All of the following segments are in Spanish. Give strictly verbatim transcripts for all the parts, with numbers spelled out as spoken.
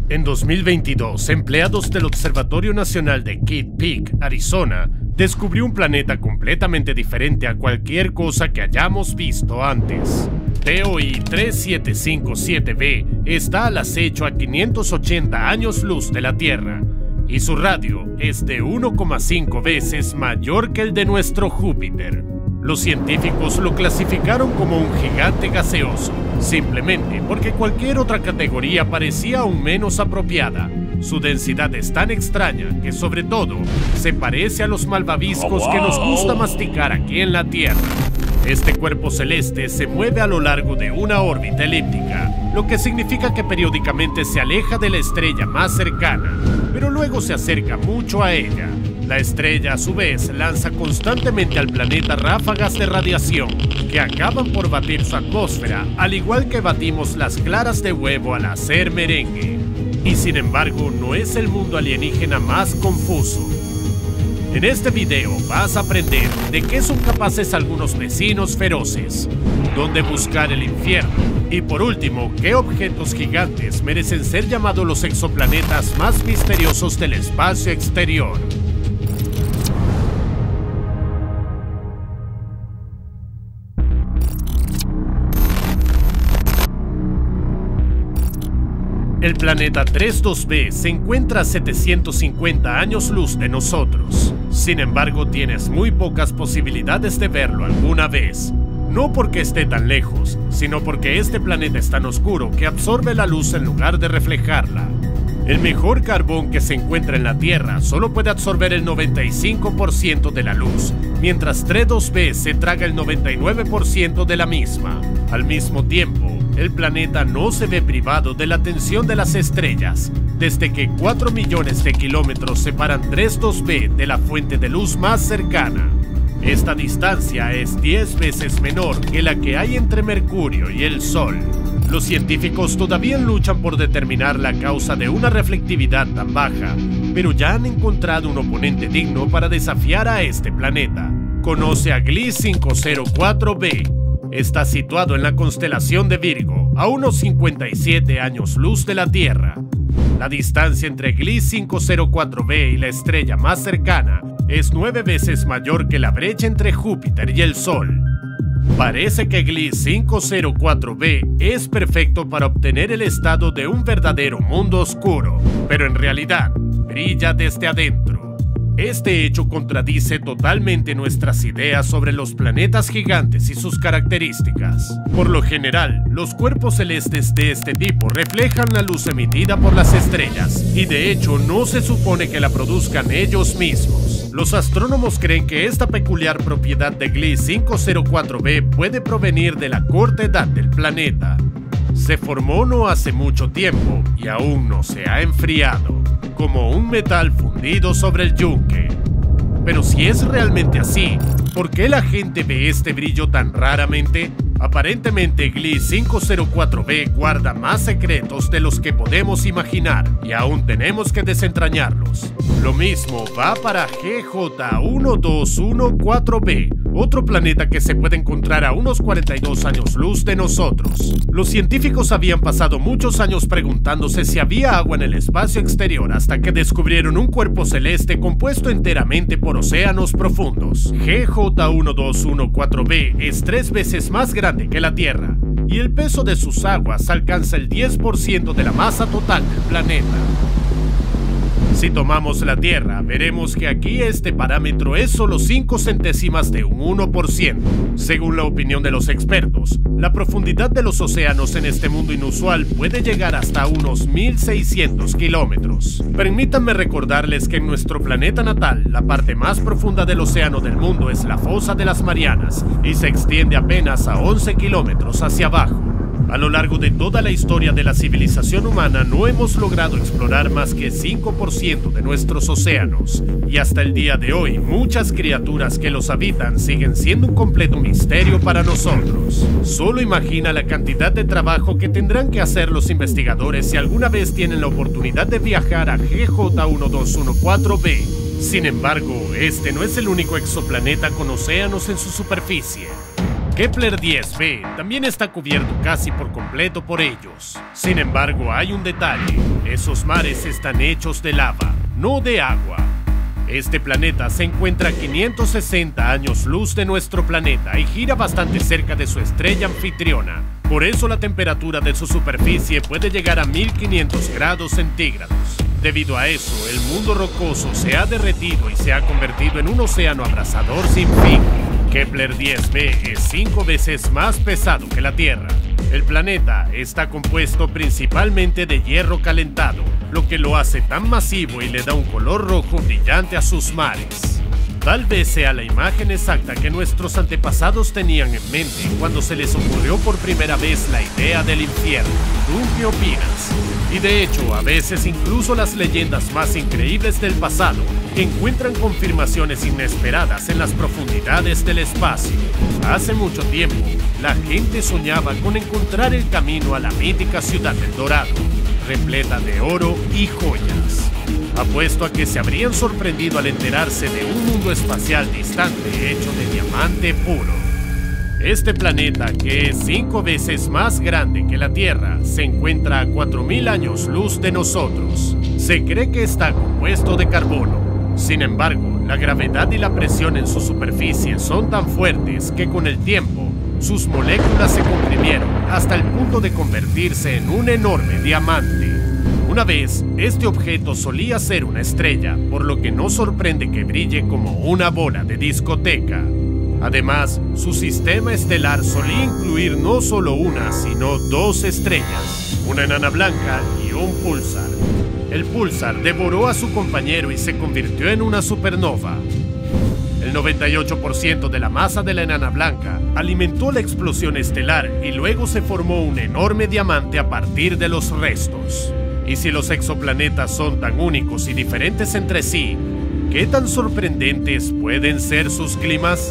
En dos mil veintidós, empleados del Observatorio Nacional de Kitt Peak, Arizona, descubrió un planeta completamente diferente a cualquier cosa que hayamos visto antes. T O I tres siete cinco siete b está al acecho a quinientos ochenta años luz de la Tierra, y su radio es de uno coma cinco veces mayor que el de nuestro Júpiter. Los científicos lo clasificaron como un gigante gaseoso, simplemente porque cualquier otra categoría parecía aún menos apropiada. Su densidad es tan extraña que, sobre todo, se parece a los malvaviscos que nos gusta masticar aquí en la Tierra. Este cuerpo celeste se mueve a lo largo de una órbita elíptica, lo que significa que periódicamente se aleja de la estrella más cercana, pero luego se acerca mucho a ella. La estrella, a su vez, lanza constantemente al planeta ráfagas de radiación que acaban por batir su atmósfera, al igual que batimos las claras de huevo al hacer merengue. Y sin embargo, no es el mundo alienígena más confuso. En este video vas a aprender de qué son capaces algunos vecinos feroces, dónde buscar el infierno y, por último, qué objetos gigantes merecen ser llamados los exoplanetas más misteriosos del espacio exterior. El planeta tres dos b se encuentra a setecientos cincuenta años luz de nosotros. Sin embargo, tienes muy pocas posibilidades de verlo alguna vez. No porque esté tan lejos, sino porque este planeta es tan oscuro que absorbe la luz en lugar de reflejarla. El mejor carbón que se encuentra en la Tierra solo puede absorber el noventa y cinco por ciento de la luz, mientras tres dos b se traga el noventa y nueve por ciento de la misma. Al mismo tiempo, el planeta no se ve privado de la atención de las estrellas, desde que cuatro millones de kilómetros separan tres dos b de la fuente de luz más cercana. Esta distancia es diez veces menor que la que hay entre Mercurio y el Sol. Los científicos todavía luchan por determinar la causa de una reflectividad tan baja, pero ya han encontrado un oponente digno para desafiar a este planeta. Conoce a Gliese cinco cero cuatro b. Está situado en la constelación de Virgo, a unos cincuenta y siete años luz de la Tierra. La distancia entre Gliese cinco cero cuatro b y la estrella más cercana es nueve veces mayor que la brecha entre Júpiter y el Sol. Parece que Gliese cinco cero cuatro b es perfecto para obtener el estado de un verdadero mundo oscuro, pero en realidad brilla desde adentro. Este hecho contradice totalmente nuestras ideas sobre los planetas gigantes y sus características. Por lo general, los cuerpos celestes de este tipo reflejan la luz emitida por las estrellas, y de hecho no se supone que la produzcan ellos mismos. Los astrónomos creen que esta peculiar propiedad de Gliese cinco cero cuatro b puede provenir de la corta edad del planeta. Se formó no hace mucho tiempo y aún no se ha enfriado, como un metal fundido sobre el yunque. Pero si es realmente así, ¿por qué la gente ve este brillo tan raramente? Aparentemente Gliese cinco cero cuatro b guarda más secretos de los que podemos imaginar, y aún tenemos que desentrañarlos. Lo mismo va para G J uno dos uno cuatro b, otro planeta que se puede encontrar a unos cuarenta y dos años luz de nosotros. Los científicos habían pasado muchos años preguntándose si había agua en el espacio exterior hasta que descubrieron un cuerpo celeste compuesto enteramente por océanos profundos. G J uno dos uno cuatro b es tres veces más grande que la Tierra, y el peso de sus aguas alcanza el diez por ciento de la masa total del planeta. Si tomamos la Tierra, veremos que aquí este parámetro es solo cinco centésimas de un uno por ciento. Según la opinión de los expertos, la profundidad de los océanos en este mundo inusual puede llegar hasta unos mil seiscientos kilómetros. Permítanme recordarles que en nuestro planeta natal, la parte más profunda del océano del mundo es la fosa de las Marianas, y se extiende apenas a once kilómetros hacia abajo. A lo largo de toda la historia de la civilización humana no hemos logrado explorar más que cinco por ciento de nuestros océanos, y hasta el día de hoy muchas criaturas que los habitan siguen siendo un completo misterio para nosotros. Solo imagina la cantidad de trabajo que tendrán que hacer los investigadores si alguna vez tienen la oportunidad de viajar a G J uno dos uno cuatro b. Sin embargo, este no es el único exoplaneta con océanos en su superficie. Kepler diez b también está cubierto casi por completo por ellos. Sin embargo, hay un detalle: esos mares están hechos de lava, no de agua. Este planeta se encuentra a quinientos sesenta años luz de nuestro planeta y gira bastante cerca de su estrella anfitriona. Por eso la temperatura de su superficie puede llegar a mil quinientos grados centígrados. Debido a eso, el mundo rocoso se ha derretido y se ha convertido en un océano abrasador sin fin. Kepler diez b es cinco veces más pesado que la Tierra. El planeta está compuesto principalmente de hierro calentado, lo que lo hace tan masivo y le da un color rojo brillante a sus mares. Tal vez sea la imagen exacta que nuestros antepasados tenían en mente cuando se les ocurrió por primera vez la idea del infierno. ¿Tú qué opinas? Y de hecho, a veces incluso las leyendas más increíbles del pasado encuentran confirmaciones inesperadas en las profundidades del espacio. Hace mucho tiempo, la gente soñaba con encontrar el camino a la mítica ciudad del Dorado, repleta de oro y joyas. Apuesto a que se habrían sorprendido al enterarse de un mundo espacial distante hecho de diamante puro. Este planeta, que es cinco veces más grande que la Tierra, se encuentra a cuatro mil años luz de nosotros. Se cree que está compuesto de carbono. Sin embargo, la gravedad y la presión en su superficie son tan fuertes que con el tiempo, sus moléculas se comprimieron hasta el punto de convertirse en un enorme diamante. Una vez, este objeto solía ser una estrella, por lo que no sorprende que brille como una bola de discoteca. Además, su sistema estelar solía incluir no solo una, sino dos estrellas, una enana blanca y un púlsar. El púlsar devoró a su compañero y se convirtió en una supernova. El noventa y ocho por ciento de la masa de la enana blanca alimentó la explosión estelar y luego se formó un enorme diamante a partir de los restos. Y si los exoplanetas son tan únicos y diferentes entre sí, ¿qué tan sorprendentes pueden ser sus climas?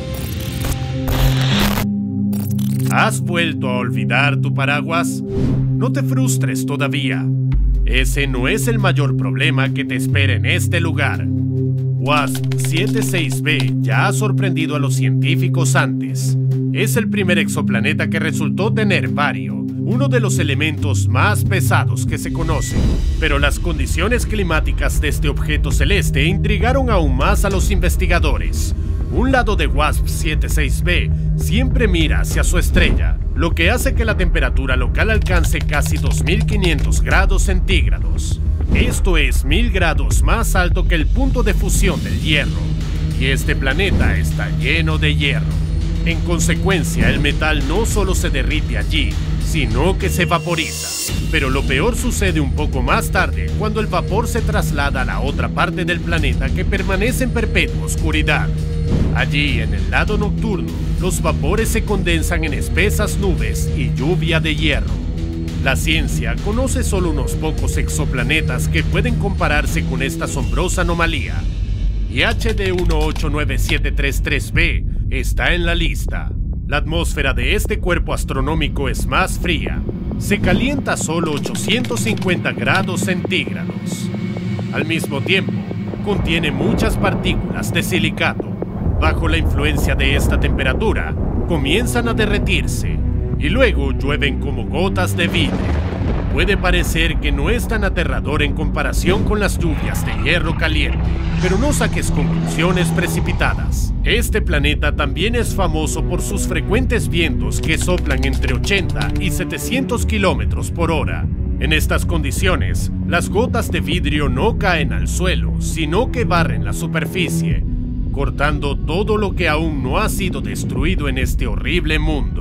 ¿Has vuelto a olvidar tu paraguas? No te frustres todavía. Ese no es el mayor problema que te espera en este lugar. WASP setenta y seis b ya ha sorprendido a los científicos antes. Es el primer exoplaneta que resultó tener bario, uno de los elementos más pesados que se conocen. Pero las condiciones climáticas de este objeto celeste intrigaron aún más a los investigadores. Un lado de WASP setenta y seis b siempre mira hacia su estrella, lo que hace que la temperatura local alcance casi dos mil quinientos grados centígrados. Esto es mil grados más alto que el punto de fusión del hierro. Y este planeta está lleno de hierro. En consecuencia, el metal no solo se derrite allí, sino que se vaporiza. Pero lo peor sucede un poco más tarde, cuando el vapor se traslada a la otra parte del planeta que permanece en perpetua oscuridad. Allí, en el lado nocturno, los vapores se condensan en espesas nubes y lluvia de hierro. La ciencia conoce solo unos pocos exoplanetas que pueden compararse con esta asombrosa anomalía. Y H D uno ocho nueve siete tres tres b está en la lista. La atmósfera de este cuerpo astronómico es más fría. Se calienta a solo ochocientos cincuenta grados centígrados. Al mismo tiempo, contiene muchas partículas de silicato. Bajo la influencia de esta temperatura, comienzan a derretirse y luego llueven como gotas de vidrio. Puede parecer que no es tan aterrador en comparación con las lluvias de hierro caliente, pero no saques conclusiones precipitadas. Este planeta también es famoso por sus frecuentes vientos que soplan entre ochenta y setecientos kilómetros por hora. En estas condiciones, las gotas de vidrio no caen al suelo, sino que barren la superficie, cortando todo lo que aún no ha sido destruido en este horrible mundo.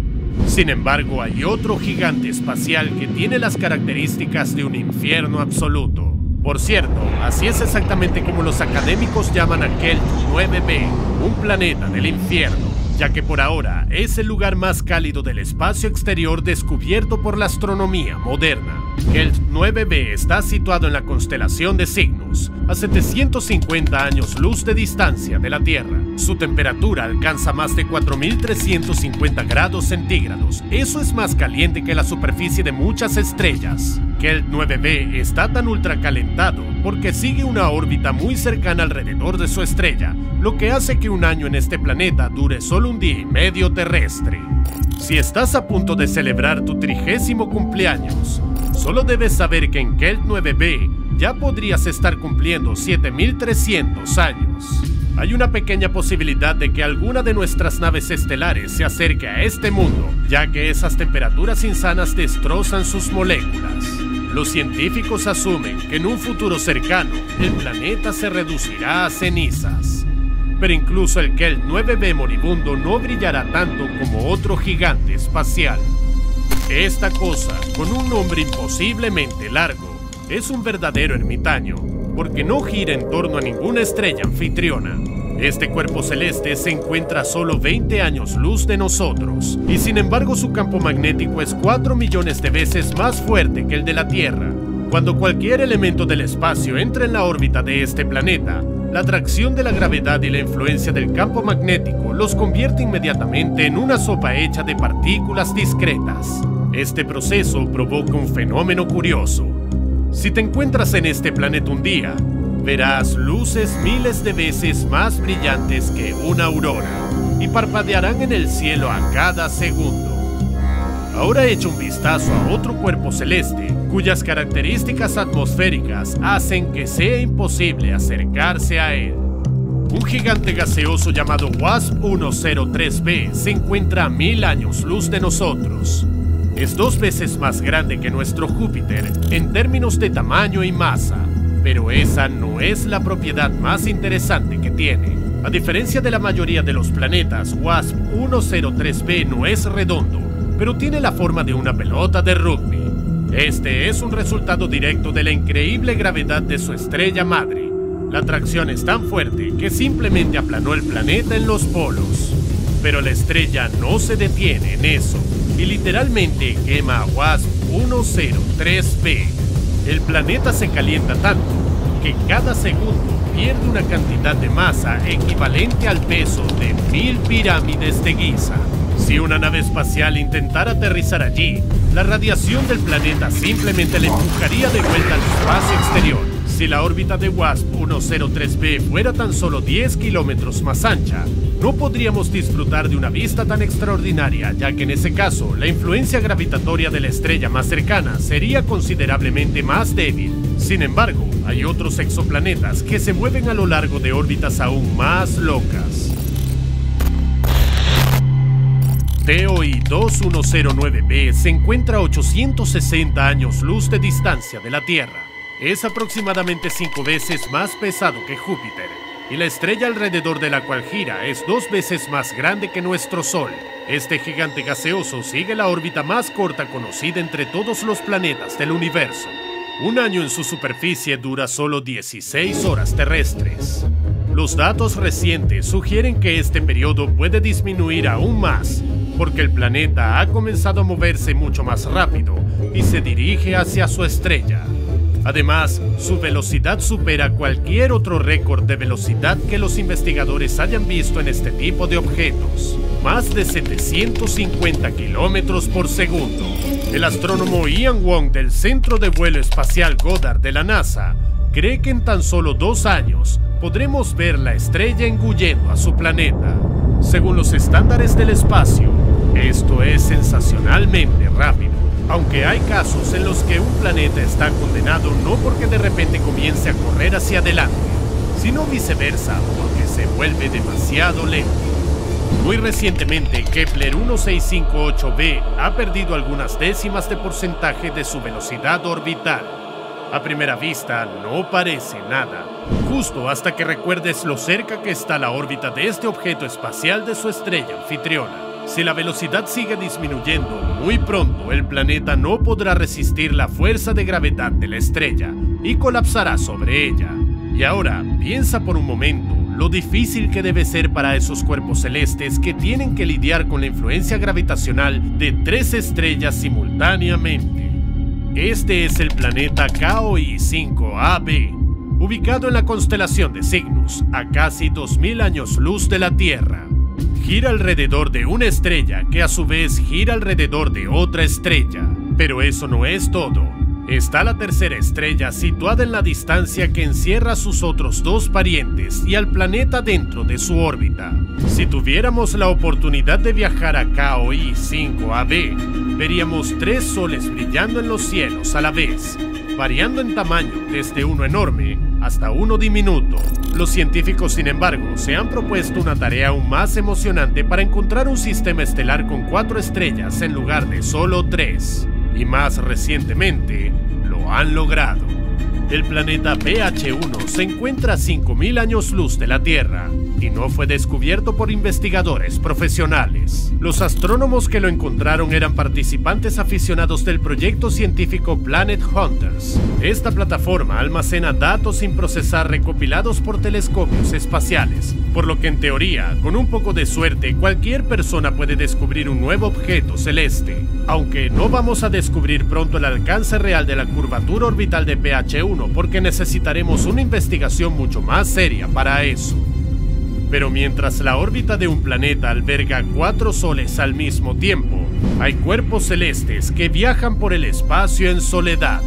Sin embargo, hay otro gigante espacial que tiene las características de un infierno absoluto. Por cierto, así es exactamente como los académicos llaman a Kelt nueve b, un planeta del infierno, ya que por ahora es el lugar más cálido del espacio exterior descubierto por la astronomía moderna. Kelt nueve b está situado en la constelación de Cygnus, a setecientos cincuenta años luz de distancia de la Tierra. Su temperatura alcanza más de cuatro mil trescientos cincuenta grados centígrados. Eso es más caliente que la superficie de muchas estrellas. Kelt nueve b está tan ultracalentado porque sigue una órbita muy cercana alrededor de su estrella, lo que hace que un año en este planeta dure solo un día y medio terrestre. Si estás a punto de celebrar tu trigésimo cumpleaños, solo debes saber que en Kelt nueve b ya podrías estar cumpliendo siete mil trescientos años. Hay una pequeña posibilidad de que alguna de nuestras naves estelares se acerque a este mundo, ya que esas temperaturas insanas destrozan sus moléculas. Los científicos asumen que en un futuro cercano, el planeta se reducirá a cenizas. Pero incluso el Kelt nueve b moribundo no brillará tanto como otro gigante espacial. Esta cosa, con un nombre imposiblemente largo, es un verdadero ermitaño, porque no gira en torno a ninguna estrella anfitriona. Este cuerpo celeste se encuentra a solo veinte años luz de nosotros, y sin embargo su campo magnético es cuatro millones de veces más fuerte que el de la Tierra. Cuando cualquier elemento del espacio entra en la órbita de este planeta, la atracción de la gravedad y la influencia del campo magnético los convierte inmediatamente en una sopa hecha de partículas discretas. Este proceso provoca un fenómeno curioso. Si te encuentras en este planeta un día, verás luces miles de veces más brillantes que una aurora y parpadearán en el cielo a cada segundo. Ahora echa un vistazo a otro cuerpo celeste cuyas características atmosféricas hacen que sea imposible acercarse a él. Un gigante gaseoso llamado WASP ciento tres b se encuentra a mil años luz de nosotros. Es dos veces más grande que nuestro Júpiter en términos de tamaño y masa, pero esa no es la propiedad más interesante que tiene. A diferencia de la mayoría de los planetas, WASP ciento tres b no es redondo, pero tiene la forma de una pelota de rugby. Este es un resultado directo de la increíble gravedad de su estrella madre. La atracción es tan fuerte que simplemente aplanó el planeta en los polos. Pero la estrella no se detiene en eso y literalmente quema a WASP ciento tres b. El planeta se calienta tanto que cada segundo pierde una cantidad de masa equivalente al peso de mil pirámides de Giza. Si una nave espacial intentara aterrizar allí, la radiación del planeta simplemente le empujaría de vuelta al espacio exterior. Si la órbita de WASP ciento tres b fuera tan solo diez kilómetros más ancha, no podríamos disfrutar de una vista tan extraordinaria, ya que en ese caso, la influencia gravitatoria de la estrella más cercana sería considerablemente más débil. Sin embargo, hay otros exoplanetas que se mueven a lo largo de órbitas aún más locas. T O I dos mil nueve b se encuentra a ochocientos sesenta años luz de distancia de la Tierra. Es aproximadamente cinco veces más pesado que Júpiter, y la estrella alrededor de la cual gira es dos veces más grande que nuestro Sol. Este gigante gaseoso sigue la órbita más corta conocida entre todos los planetas del universo. Un año en su superficie dura solo dieciséis horas terrestres. Los datos recientes sugieren que este periodo puede disminuir aún más, porque el planeta ha comenzado a moverse mucho más rápido y se dirige hacia su estrella. Además, su velocidad supera cualquier otro récord de velocidad que los investigadores hayan visto en este tipo de objetos. Más de setecientos cincuenta kilómetros por segundo. El astrónomo Ian Wong del Centro de Vuelo Espacial Goddard de la NASA cree que en tan solo dos años podremos ver la estrella engullendo a su planeta. Según los estándares del espacio, esto es sensacionalmente rápido. Aunque hay casos en los que un planeta está condenado no porque de repente comience a correr hacia adelante, sino viceversa, porque se vuelve demasiado lento. Muy recientemente, Kepler dieciséis cincuenta y ocho b ha perdido algunas décimas de porcentaje de su velocidad orbital. A primera vista, no parece nada, justo hasta que recuerdes lo cerca que está la órbita de este objeto espacial de su estrella anfitriona. Si la velocidad sigue disminuyendo, muy pronto el planeta no podrá resistir la fuerza de gravedad de la estrella y colapsará sobre ella. Y ahora, piensa por un momento lo difícil que debe ser para esos cuerpos celestes que tienen que lidiar con la influencia gravitacional de tres estrellas simultáneamente. Este es el planeta K O I cinco A b, ubicado en la constelación de Cygnus, a casi dos mil años luz de la Tierra. Gira alrededor de una estrella que a su vez gira alrededor de otra estrella. Pero eso no es todo. está la tercera estrella situada en la distancia que encierra a sus otros dos parientes y al planeta dentro de su órbita. Si tuviéramos la oportunidad de viajar a K O I cinco A B, veríamos tres soles brillando en los cielos a la vez, variando en tamaño desde uno enorme hasta uno diminuto. Los científicos, sin embargo, se han propuesto una tarea aún más emocionante para encontrar un sistema estelar con cuatro estrellas en lugar de solo tres. Y más recientemente, lo han logrado. El planeta P H uno se encuentra a cinco mil años luz de la Tierra y no fue descubierto por investigadores profesionales. Los astrónomos que lo encontraron eran participantes aficionados del proyecto científico Planet Hunters. Esta plataforma almacena datos sin procesar recopilados por telescopios espaciales, por lo que en teoría, con un poco de suerte, cualquier persona puede descubrir un nuevo objeto celeste. Aunque no vamos a descubrir pronto el alcance real de la curvatura orbital de P H uno porque necesitaremos una investigación mucho más seria para eso. Pero mientras la órbita de un planeta alberga cuatro soles al mismo tiempo, hay cuerpos celestes que viajan por el espacio en soledad.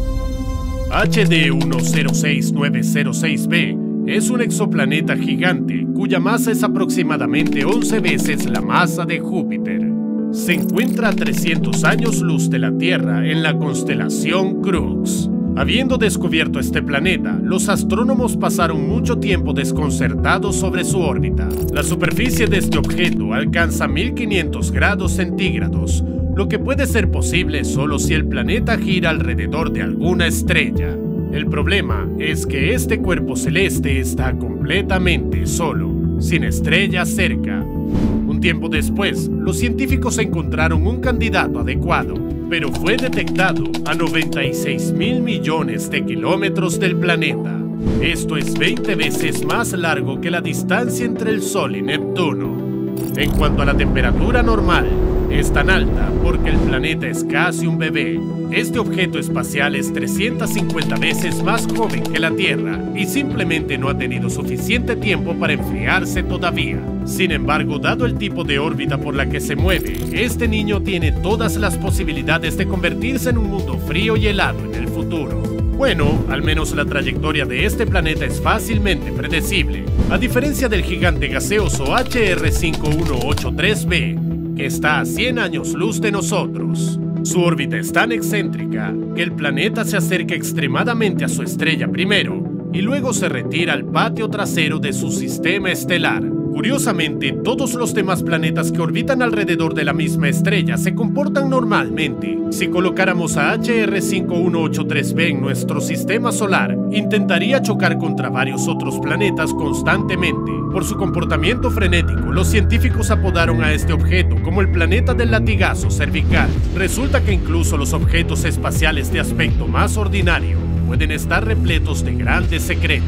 H D uno cero seis nueve cero seis b es un exoplaneta gigante cuya masa es aproximadamente once veces la masa de Júpiter. Se encuentra a trescientos años luz de la Tierra en la constelación Crux. Habiendo descubierto este planeta, los astrónomos pasaron mucho tiempo desconcertados sobre su órbita. La superficie de este objeto alcanza mil quinientos grados centígrados, lo que puede ser posible solo si el planeta gira alrededor de alguna estrella. El problema es que este cuerpo celeste está completamente solo, sin estrellas cerca. Un tiempo después, los científicos encontraron un candidato adecuado, pero fue detectado a noventa y seis mil millones de kilómetros del planeta. Esto es veinte veces más largo que la distancia entre el Sol y Neptuno. En cuanto a la temperatura normal, es tan alta porque el planeta es casi un bebé. Este objeto espacial es trescientas cincuenta veces más joven que la Tierra y simplemente no ha tenido suficiente tiempo para enfriarse todavía. Sin embargo, dado el tipo de órbita por la que se mueve, este niño tiene todas las posibilidades de convertirse en un mundo frío y helado en el futuro. Bueno, al menos la trayectoria de este planeta es fácilmente predecible, a diferencia del gigante gaseoso H R cinco uno ocho tres b, que está a cien años luz de nosotros. Su órbita es tan excéntrica que el planeta se acerca extremadamente a su estrella primero y luego se retira al patio trasero de su sistema estelar. Curiosamente, todos los demás planetas que orbitan alrededor de la misma estrella se comportan normalmente. Si colocáramos a H R cinco uno ocho tres b en nuestro sistema solar, intentaría chocar contra varios otros planetas constantemente. Por su comportamiento frenético, los científicos apodaron a este objeto como el planeta del latigazo cervical. Resulta que incluso los objetos espaciales de aspecto más ordinario pueden estar repletos de grandes secretos.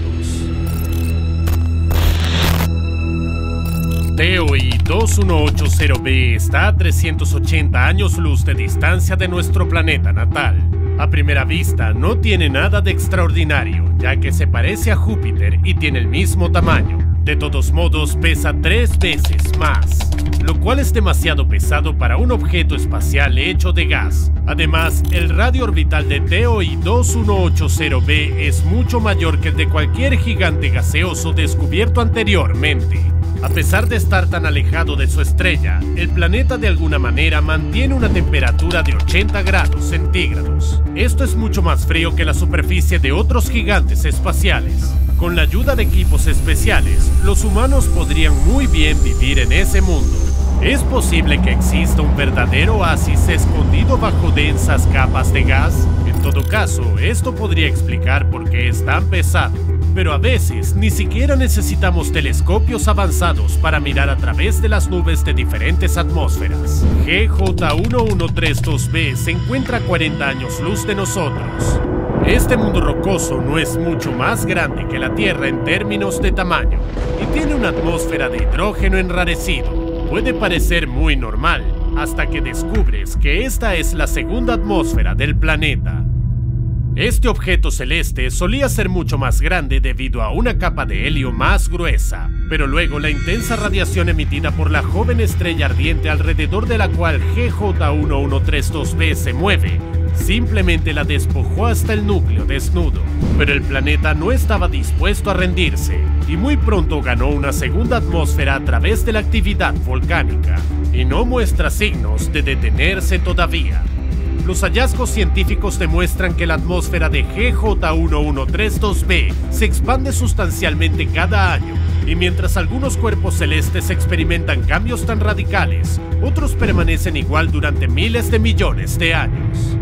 T O I dos uno ocho cero b está a trescientos ochenta años luz de distancia de nuestro planeta natal. A primera vista no tiene nada de extraordinario, ya que se parece a Júpiter y tiene el mismo tamaño. De todos modos, pesa tres veces más, lo cual es demasiado pesado para un objeto espacial hecho de gas. Además, el radio orbital de T O I dos uno ocho cero b es mucho mayor que el de cualquier gigante gaseoso descubierto anteriormente. A pesar de estar tan alejado de su estrella, el planeta de alguna manera mantiene una temperatura de ochenta grados centígrados. Esto es mucho más frío que la superficie de otros gigantes espaciales. Con la ayuda de equipos especiales, los humanos podrían muy bien vivir en ese mundo. ¿Es posible que exista un verdadero oasis escondido bajo densas capas de gas? En todo caso, esto podría explicar por qué es tan pesado. Pero a veces ni siquiera necesitamos telescopios avanzados para mirar a través de las nubes de diferentes atmósferas. G J uno uno tres dos b se encuentra a cuarenta años luz de nosotros. Este mundo rocoso no es mucho más grande que la Tierra en términos de tamaño y tiene una atmósfera de hidrógeno enrarecido. Puede parecer muy normal hasta que descubres que esta es la segunda atmósfera del planeta. Este objeto celeste solía ser mucho más grande debido a una capa de helio más gruesa, pero luego la intensa radiación emitida por la joven estrella ardiente alrededor de la cual G J uno uno tres dos b se mueve simplemente la despojó hasta el núcleo desnudo. Pero el planeta no estaba dispuesto a rendirse, y muy pronto ganó una segunda atmósfera a través de la actividad volcánica, y no muestra signos de detenerse todavía. Los hallazgos científicos demuestran que la atmósfera de G J uno uno tres dos b se expande sustancialmente cada año, y mientras algunos cuerpos celestes experimentan cambios tan radicales, otros permanecen igual durante miles de millones de años.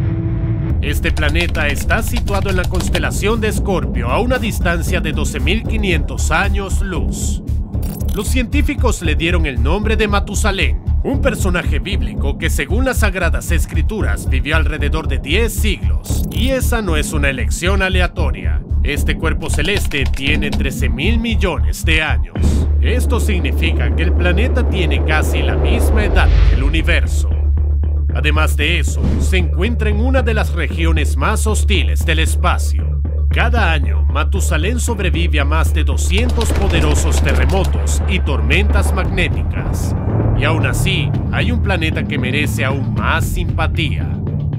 Este planeta está situado en la constelación de Escorpio a una distancia de doce mil quinientos años luz. Los científicos le dieron el nombre de Matusalén, un personaje bíblico que según las Sagradas Escrituras vivió alrededor de diez siglos. Y esa no es una elección aleatoria. Este cuerpo celeste tiene trece mil millones de años. Esto significa que el planeta tiene casi la misma edad que el universo. Además de eso, se encuentra en una de las regiones más hostiles del espacio. Cada año, Matusalén sobrevive a más de doscientos poderosos terremotos y tormentas magnéticas. Y aún así, hay un planeta que merece aún más simpatía.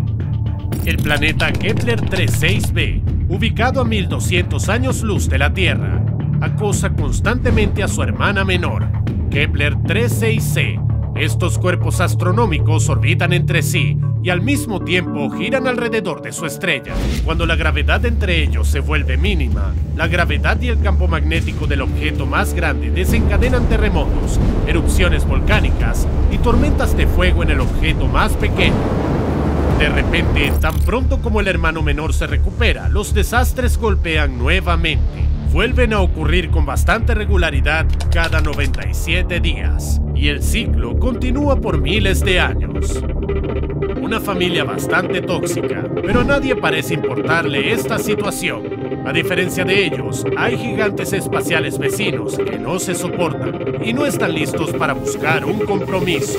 El planeta Kepler tres seis b, ubicado a mil doscientos años luz de la Tierra, acosa constantemente a su hermana menor, Kepler tres seis c. Estos cuerpos astronómicos orbitan entre sí y al mismo tiempo giran alrededor de su estrella. Cuando la gravedad entre ellos se vuelve mínima, la gravedad y el campo magnético del objeto más grande desencadenan terremotos, erupciones volcánicas y tormentas de fuego en el objeto más pequeño. De repente, tan pronto como el hermano menor se recupera, los desastres golpean nuevamente. Vuelven a ocurrir con bastante regularidad cada noventa y siete días, y el ciclo continúa por miles de años. Una familia bastante tóxica, pero a nadie parece importarle esta situación. A diferencia de ellos, hay gigantes espaciales vecinos que no se soportan y no están listos para buscar un compromiso.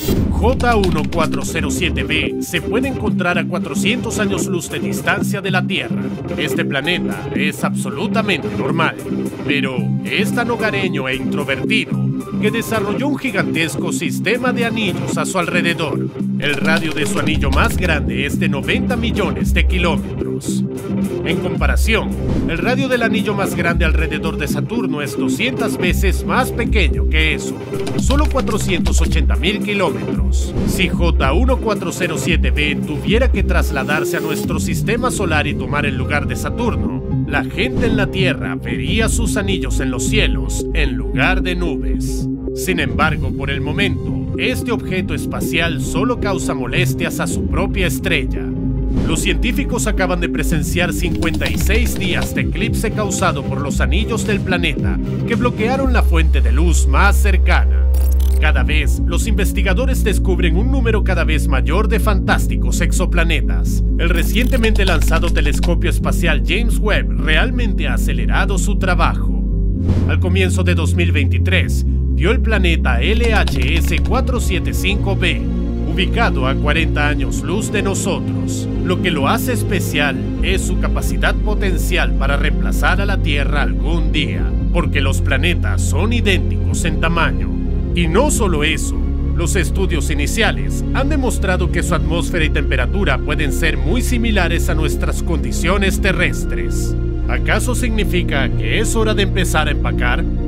J uno cuatro cero siete b se puede encontrar a cuatrocientos años luz de distancia de la Tierra. Este planeta es absolutamente normal, pero es tan hogareño e introvertido que desarrolló un gigantesco sistema de anillos a su alrededor. El radio de su anillo más grande es de noventa millones de kilómetros. En comparación, el radio del anillo más grande alrededor de Saturno es doscientas veces más pequeño que eso, solo cuatrocientos ochenta mil kilómetros. Si J uno cuatro cero siete b tuviera que trasladarse a nuestro sistema solar y tomar el lugar de Saturno, la gente en la Tierra vería sus anillos en los cielos en lugar de nubes. Sin embargo, por el momento, este objeto espacial solo causa molestias a su propia estrella. Los científicos acaban de presenciar cincuenta y seis días de eclipse causado por los anillos del planeta que bloquearon la fuente de luz más cercana. Cada vez, los investigadores descubren un número cada vez mayor de fantásticos exoplanetas. El recientemente lanzado telescopio espacial James Webb realmente ha acelerado su trabajo. Al comienzo de dos mil veintitrés, vio el planeta L H S cuatrocientos setenta y cinco b, ubicado a cuarenta años luz de nosotros. Lo que lo hace especial es su capacidad potencial para reemplazar a la Tierra algún día, porque los planetas son idénticos en tamaño. Y no solo eso, los estudios iniciales han demostrado que su atmósfera y temperatura pueden ser muy similares a nuestras condiciones terrestres. ¿Acaso significa que es hora de empezar a empacar?